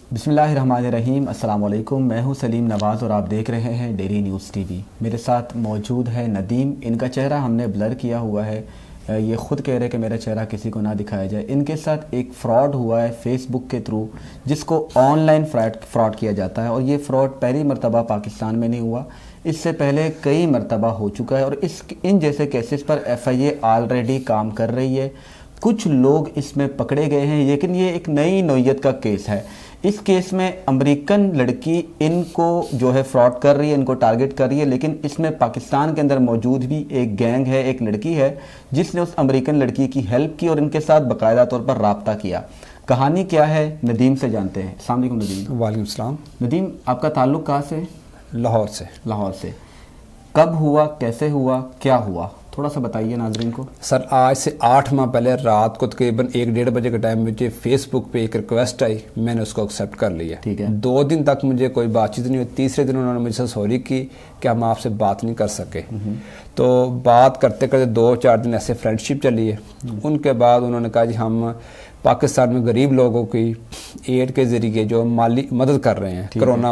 بسم اللہ الرحمن الرحیم۔ السلام علیکم، میں ہوں سلیم نواز اور آپ دیکھ رہے ہیں ڈیلی نیوز ٹی وی۔ میرے ساتھ موجود ہے ندیم، ان کا چہرہ ہم نے بلر کیا ہوا ہے، یہ خود کہہ رہے کہ میرا چہرہ کسی کو نہ دکھایا جائے۔ ان کے ساتھ ایک فراڈ ہوا ہے فیس بک کے تھرو، جس کو آن لائن فراڈ کیا جاتا ہے، اور یہ فراڈ پہلی مرتبہ پاکستان میں نہیں ہوا، اس سے پہلے کئی مرتبہ ہو چکا ہے، اور ان جیسے کیسز پر ایف آئی اے آلریڈی کام کر رہی ہے۔ کچھ لوگ اس میں پکڑے گئے ہیں، لیکن یہ ایک نئی نوعیت کا کیس ہے۔ اس کیس میں امریکن لڑکی ان کو جو ہے فراڈ کر رہی ہے، ان کو ٹارگٹ کر رہی ہے، لیکن اس میں پاکستان کے اندر موجود بھی ایک گینگ ہے، ایک لڑکی ہے جس نے اس امریکن لڑکی کی ہیلپ کی اور ان کے ساتھ باقاعدہ طور پر رابطہ کیا۔ کہانی کیا ہے ندیم سے جانتے ہیں۔ السلام علیکم ندیم۔ وعلیکم السلام۔ ندیم، آپ کا تعلق کہاں سے؟ لاہور سے۔ لاہور سے۔ کب ہوا، کیسے ہوا، کیا ہوا، تھوڑا سا بتائیے ناظرین کو۔ سر آج سے 8 ماہ پہلے رات کو تقریباً 1-1:30 بجے کے ٹائم مجھے فیس بک پہ ایک ریکویسٹ آئی، میں نے اس کو ایکسیپٹ کر لیا۔ ٹھیک ہے۔ 2 دن تک مجھے کوئی بات چیت نہیں ہوئی، تیسرے دن انہوں نے مجھ سے سوری کی کہ ہم آپ سے بات نہیں کر سکے۔ تو بات کرتے کرتے 2-4 دن ایسے فرینڈ شپ چلی ہے۔ ان کے بعد انہوں نے کہا جی ہم پاکستان میں غریب لوگوں کی ایڈ کے ذریعے جو مالی مدد کر رہے ہیں،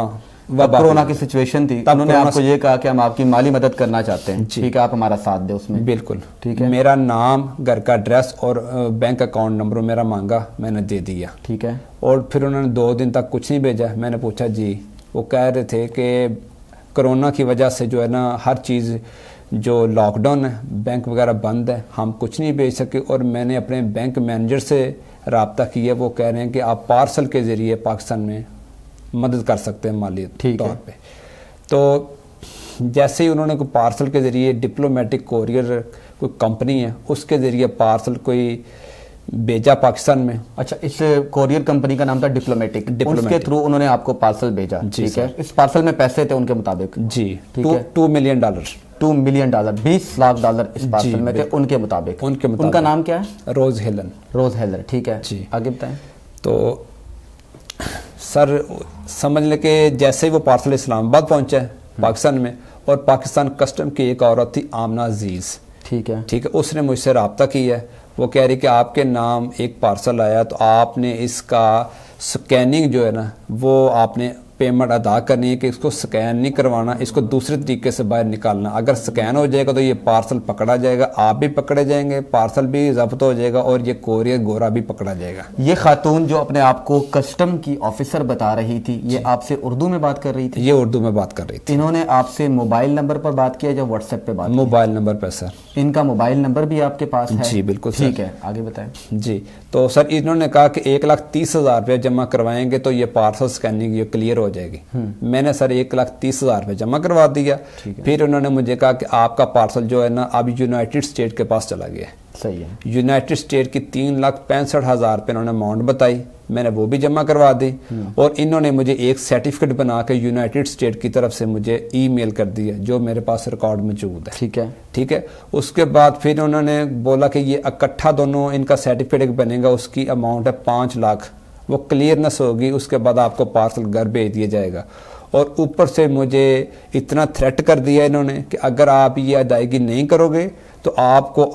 کرونا کی سچویشن تھی، انہوں نے آپ کو یہ کہا کہ ہم آپ کی مالی مدد کرنا چاہتے ہیں، ٹھیک ہے، آپ ہمارا ساتھ دیں اس میں۔ بالکل ٹھیک ہے۔ میرا نام، گھر کا ایڈریس اور بینک اکاؤنٹ نمبر میرا مانگا، میں نے دے دیا۔ ٹھیک ہے۔ اور پھر انہوں نے 2 دن تک کچھ نہیں بھیجا۔ میں نے پوچھا جی، وہ کہہ رہے تھے کہ کرونا کی وجہ سے جو ہے نا ہر چیز جو لاک ڈاؤن ہے، بینک وغیرہ بند ہے، ہم کچھ نہیں بھیج سکے۔ اور میں نے اپنے بینک مینیجر سے رابطہ کیا، وہ کہہ رہے ہیں کہ آپ پارسل کے ذریعے پاکستان میں مدد کر سکتے ہیں مالی طور پہ۔ تو جیسے ہی انہوں نے کوئی پارسل کے ذریعے ڈپلومیٹک کوریئر کوئی کمپنی ہے، اس کے ذریعے پارسل کوئی بھیجا پاکستان میں۔ اچھا، اس کوریئر کمپنی کا نام تھا ڈپلومیٹک، اس کے تھرو انہوں نے آپ کو پارسل بھیجا۔ ٹھیک ہے۔ اس پارسل میں پیسے تھے ان کے مطابق؟ جی، $2 ملین۔ $2 ملین، $20 لاکھ اس پارسل میں تھے ان کے مطابق۔ ان کا نام کیا ہے؟ روز ہیلن۔ روز ہیلر، ٹھیک ہے جی۔ آگے بتائیں۔ تو سر سمجھ لیں کہ جیسے ہی وہ پارسل اسلام آباد پہنچا ہے پاکستان میں، اور پاکستان کسٹم کی ایک عورت تھی آمنہ عزیز، ٹھیک ہے، اس نے مجھ سے رابطہ کیا ہے۔ وہ کہہ رہی کہ آپ کے نام ایک پارسل آیا، تو آپ نے اس کا سکیننگ جو ہے نا وہ آپ نے پیمنٹ ادا کرنی ہے، کہ اس کو سکین نہیں کروانا، اس کو دوسرے طریقے سے باہر نکالنا۔ اگر سکین ہو جائے گا تو یہ پارسل پکڑا جائے گا، آپ بھی پکڑے جائیں گے، پارسل بھی ضبط ہو جائے گا، اور یہ کوریئر گورا بھی پکڑا جائے گا۔ یہ خاتون جو اپنے آپ کو کسٹم کی آفیسر بتا رہی تھی، یہ آپ سے اردو میں بات کر رہی تھی؟ یہ اردو میں بات کر رہی تھی۔ انہوں نے آپ سے موبائل نمبر پر بات کیا یا واٹس ایپ پہ بات؟ موبائل نمبر پہ سر۔ ان کا موبائل نمبر بھی آپ کے پاس ہے؟ جی بالکل۔ ٹھیک ہے، آگے بتائیں۔ جی، تو سر انہوں نے کہا کہ 1,30,000 روپے جمع کروائیں گے تو یہ پارسل سکیننگ یہ کلیئر ہو جائے گی۔ میں نے سر 1,30,000 روپے جمع کروا دیا۔ پھر انہوں نے مجھے کہا کہ آپ کا پارسل جو ہے نا اب یونائٹڈ اسٹیٹ کے پاس چلا گیا ہے۔ صحیح ہے۔ یونائٹڈ اسٹیٹ کی 3,65,000 روپے انہوں نے اماؤنٹ بتائی، میں نے وہ بھی جمع کروا دی، اور انہوں نے مجھے ایک سرٹیفکیٹ بنا کے یونائٹڈ اسٹیٹ کی طرف سے مجھے ای میل کر دیا، جو میرے پاس ریکارڈ موجود ہے۔ ٹھیک ہے۔ اس کے بعد پھر انہوں نے بولا کہ یہ اکٹھا دونوں ان کا سرٹیفکیٹ بنے گا، اس کی اماؤنٹ ہے 5 لاکھ، وہ کلیئرنس ہوگی، اس کے بعد آپ کو پارسل گھر بھیج دیا جائے گا۔ اور اوپر سے مجھے اتنا تھریٹ کر دیا انہوں نے کہ اگر آپ یہ ادائیگی نہیں کرو گے تو آپ کو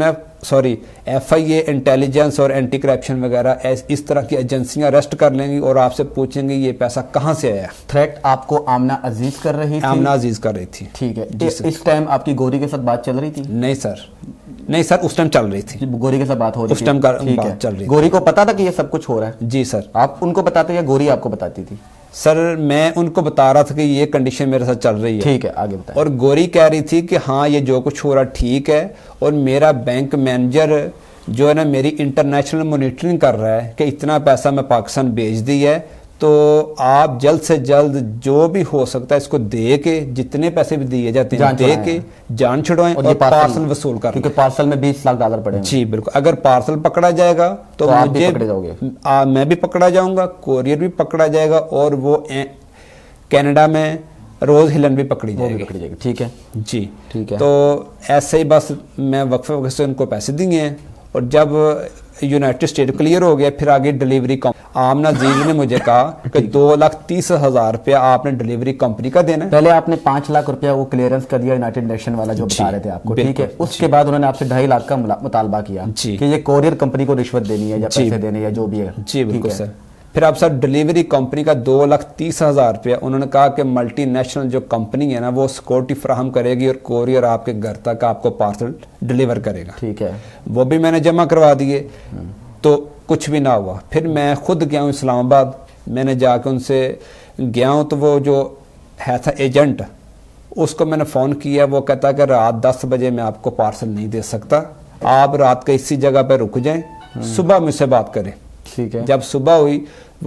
ایف آئی اے انٹیلیجنس اور اینٹی کرپشن وغیرہ اس طرح کی ایجنسیاں اریسٹ کر لیں گی، اور آپ سے پوچھیں گے یہ پیسہ کہاں سے آیا۔ تھریٹ آپ کو آمنہ عزیز کر رہی تھی؟ آمنہ عزیز کر رہی تھی۔ ٹھیک ہے۔ اس ٹائم آپ کی گوری کے ساتھ بات چل رہی تھی؟ نہیں سر، اس ٹائم چل رہی تھی، گوری کے ساتھ بات ہو رہی تھی، اس ٹائم بات چل رہی تھی۔ گوری کو پتا تھا کہ یہ سب کچھ ہو رہا ہے؟ جی سر۔ آپ ان کو بتاتے یا گوری آپ کو بتاتی تھی؟ سر میں ان کو بتا رہا تھا کہ یہ کنڈیشن میرے ساتھ چل رہی ہے۔ ٹھیک ہے، آگے بتائیں۔ اور گوری کہہ رہی تھی کہ ہاں یہ جو کچھ ہو رہا ٹھیک ہے، اور میرا بینک مینیجر جو ہے نا میری انٹرنیشنل مانیٹرنگ کر رہا ہے کہ اتنا پیسہ میں پاکستان بھیج دی ہے، تو آپ جلد سے جلد جو بھی ہو سکتا ہے اس کو دے کے، جتنے پیسے بھی دیے جاتے ہیں دے کے جان چھڑوائیں، اور پارسل وصول کر، کیونکہ پارسل میں $20 لاکھ پڑے ہیں۔ جی بالکل۔ اگر پارسل پکڑا جائے گا تو میں بھی پکڑا جاؤں گا، کوریئر بھی پکڑا جائے گا، اور وہ کینیڈا میں روز ہیلن بھی پکڑی جائے گی۔ ٹھیک ہے جی ٹھیک ہے۔ تو ایسے ہی بس میں وقفے سے ان کو پیسے دیے ہیں، اور جب یونائٹڈ اسٹیٹ کلیئر ہو گیا پھر آگے ڈیلیوری آمنہ عزیز نے مجھے کہا کہ 2,30,000 روپیہ آپ نے ڈیلیوری کمپنی کا دینا ہے۔ پہلے آپ نے 5 لاکھ روپیہ وہ کلیئرنس کر دیا یونائٹڈ نیشن والا جو بتا رہے تھے آپ کو، ٹھیک ہے۔ اس کے بعد انہوں نے آپ سے 2.5 لاکھ کا مطالبہ کیا کہ یہ کوریئر کمپنی کو رشوت دینی ہے یا پیسے دینے یا جو بھی ہے۔ جی بالکل سر۔ پھر اب سر ڈلیوری کمپنی کا 2,30,000 روپیہ، انہوں نے کہا کہ ملٹی نیشنل جو کمپنی ہے نا وہ سیکورٹی فراہم کرے گی اور کوریئر آپ کے گھر تک آپ کو پارسل ڈلیور کرے گا. ٹھیک ہے. وہ بھی میں نے جمع کروا دیے تو کچھ بھی نہ ہوا. پھر میں خود گیا ہوں اسلام آباد، میں نے جا کے ان سے گیا ہوں تو وہ جو ہے تھا ایجنٹ، اس کو میں نے فون کیا، وہ کہتا کہ رات 10 بجے میں آپ کو پارسل نہیں دے سکتا، آپ رات کا اسی جگہ پہ رک جائیں، صبح مجھ سے بات کریں. ٹھیک ہے. جب صبح ہوئی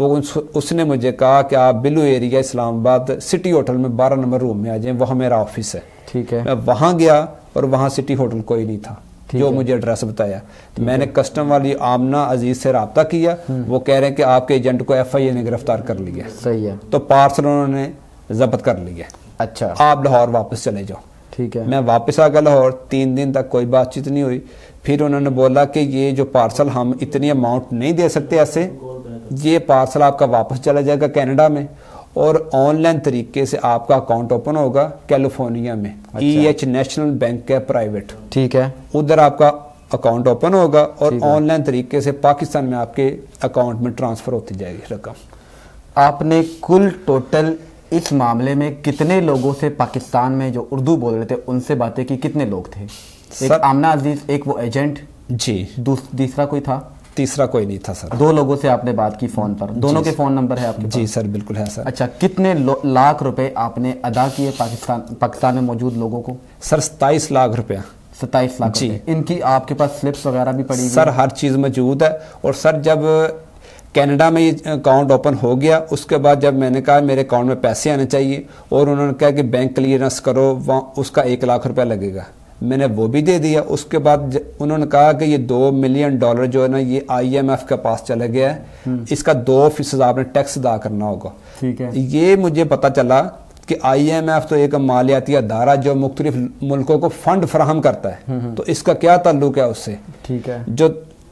اس نے مجھے کہا کہ آپ بلو ایریا اسلام آباد سٹی ہوٹل میں 12 نمبر روم میں آ جائیں، وہاں میرا آفس ہے. ٹھیک ہے. میں وہاں گیا اور وہاں سٹی ہوٹل کوئی نہیں تھا جو مجھے ایڈریس بتایا. میں نے کسٹم والی آمنہ عزیز سے رابطہ کیا، وہ کہہ رہے ہیں کہ آپ کے ایجنٹ کو FIA نے گرفتار کر لیا. صحیح ہے. تو پارسل انہوں نے ضبط کر لیا. اچھا. آپ لاہور واپس چلے جاؤ. ٹھیک ہے. میں واپس آ گیا لاہور، 3 دن تک کوئی بات چیت نہیں ہوئی. پھر انہوں نے بولا کہ یہ جو پارسل ہم اتنی اماؤنٹ نہیں دے سکتے ایسے، یہ پارسل آپ کا واپس چلا جائے گا کینیڈا میں، اور آن لائن طریقے سے آپ کا اکاؤنٹ اوپن ہوگا کیلیفورنیا میں. EH نیشنل بینک ہے پرائیویٹ. ٹھیک ہے. ادھر آپ کا اکاؤنٹ اوپن ہوگا اور آن لائن طریقے سے پاکستان میں آپ کے اکاؤنٹ میں ٹرانسفر ہوتی جائے گی رقم. آپ نے کل ٹوٹل اس معاملے میں کتنے لوگوں سے پاکستان میں جو اردو بول رہے تھے ان سے باتیں کی؟ کتنے لوگ تھے؟ ایک آمنہ عزیز، ایک وہ ایجنٹ، جی، دوسرا کوئی تھا؟ تیسرا کوئی نہیں تھا سر. 2 لوگوں سے آپ نے بات کی فون پر. دونوں کے فون نمبر ہے آپ کے پاس؟ جی سر بالکل ہے سر. اچھا، کتنے لاکھ روپے آپ نے ادا کیے پاکستان میں موجود لوگوں کو؟ سر 27 لاکھ روپیہ. 27 لاکھ جی. ان کی آپ کے پاس سلپس وغیرہ بھی پڑی ہوئی؟ سر ہر چیز موجود ہے. اور سر جب کینیڈا میں یہ اکاؤنٹ اوپن ہو گیا، اس کے بعد جب میں نے کہا میرے اکاؤنٹ میں پیسے آنے چاہیے، اور انہوں نے کہا کہ بینک کلیئرنس کرو، اس کا 1 لاکھ روپیہ لگے گا. میں نے وہ بھی دے دیا. اس کے بعد انہوں نے کہا کہ یہ $2 ملین جو ہے نا یہ IMF کے پاس چلا گیا ہے، اس کا 2% آپ نے ٹیکس ادا کرنا ہوگا. ٹھیک ہے. یہ مجھے پتہ چلا کہ IMF تو ایک مالیاتی ادارہ جو مختلف ملکوں کو فنڈ فراہم کرتا ہے، تو اس کا کیا تعلق ہے اس سے؟ ٹھیک ہے. جو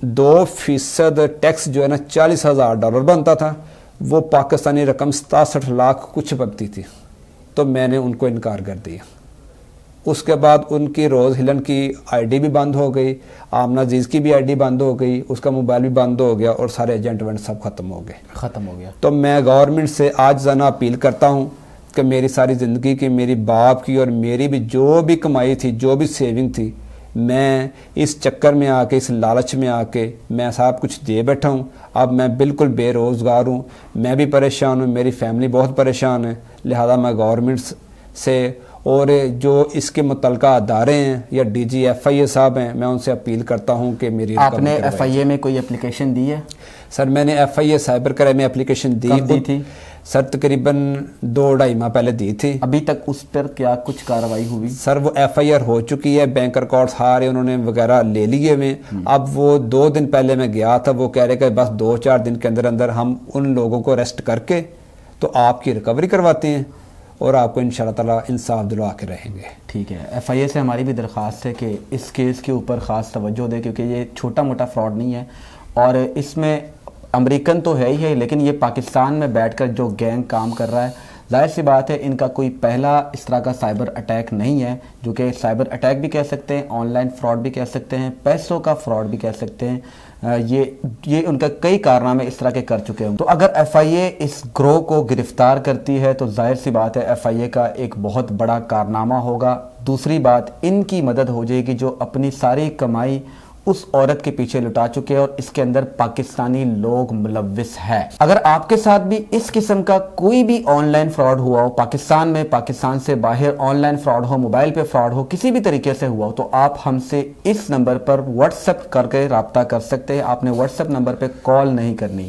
2% ٹیکس جو ہے نا $40,000 بنتا تھا، وہ پاکستانی رقم 67 لاکھ کچھ بنتی تھی. تو میں نے ان کو انکار کر دیا. اس کے بعد ان کی روز ہلن کی ID بھی بند ہو گئی، آمنہ عزیز کی بھی ID بند ہو گئی، اس کا موبائل بھی بند ہو گیا، اور سارے ایجنٹ وینٹ سب ختم ہو گیا. تو میں گورنمنٹ سے آج زنہ اپیل کرتا ہوں کہ میری ساری زندگی کی، میری باپ کی اور میری بھی جو بھی کمائی تھی، جو بھی سیونگ تھی، میں اس چکر میں آ کے، اس لالچ میں آ کے میں سب کچھ دے بیٹھا ہوں. اب میں بالکل بے روزگار ہوں، میں بھی پریشان ہوں، میری فیملی بہت پریشان ہے. لہذا میں گورنمنٹ سے اور جو اس کے متعلقہ ادارے ہیں یا DG FIA صاحب ہیں، میں ان سے اپیل کرتا ہوں کہ میری آپ نے FIA میں کوئی اپلیکیشن دی ہے؟ سر میں نے FIA سائبر کرائم میں اپلیکیشن دی تھی سر، تقریباً 2-2.5 ماہ پہلے دی تھی. ابھی تک اس پر کیا کچھ کارروائی ہوئی؟ سر وہ FIR ہو چکی ہے، بینک ریکارڈز سارے انہوں نے وغیرہ لے لیے ہوئے. اب وہ 2 دن پہلے میں گیا تھا، وہ کہہ رہے کہ بس 2-4 دن کے اندر اندر ہم ان لوگوں کو اریسٹ کر کے تو آپ کی ریکوری کرواتے ہیں اور آپ کو انشاءاللہ تعالیٰ انصاف دلوا کے رہیں گے. ٹھیک ہے. FIA سے ہماری بھی درخواست ہے کہ اس کیس کے اوپر خاص توجہ دے، کیونکہ یہ چھوٹا موٹا فراڈ نہیں ہے، اور اس میں امریکن تو ہے ہی ہے، لیکن یہ پاکستان میں بیٹھ کر جو گینگ کام کر رہا ہے، ظاہر سی بات ہے ان کا کوئی پہلا اس طرح کا سائبر اٹیک نہیں ہے، جو کہ سائبر اٹیک بھی کہہ سکتے ہیں، آن لائن فراڈ بھی کہہ سکتے ہیں، پیسوں کا فراڈ بھی کہہ سکتے ہیں. یہ ان کا کئی کارنامے اس طرح کے کر چکے ہوں. تو اگر FIA اس گروہ کو گرفتار کرتی ہے تو ظاہر سی بات ہے FIA کا ایک بہت بڑا کارنامہ ہوگا. دوسری بات، ان کی مدد ہو جائے گی جو اپنی ساری کمائی اس عورت کے پیچھے لٹا چکے ہیں، اور اس کے اندر پاکستانی لوگ ملوث ہے. اگر آپ کے ساتھ بھی اس قسم کا کوئی بھی آن لائن فراڈ ہوا ہو، پاکستان میں، پاکستان سے باہر آن لائن فراڈ ہو، موبائل پہ فراڈ ہو، کسی بھی طریقے سے ہوا ہو، تو آپ ہم سے اس نمبر پر واٹس ایپ کر کے رابطہ کر سکتے ہیں. آپ نے واٹس ایپ نمبر پہ کال نہیں کرنی.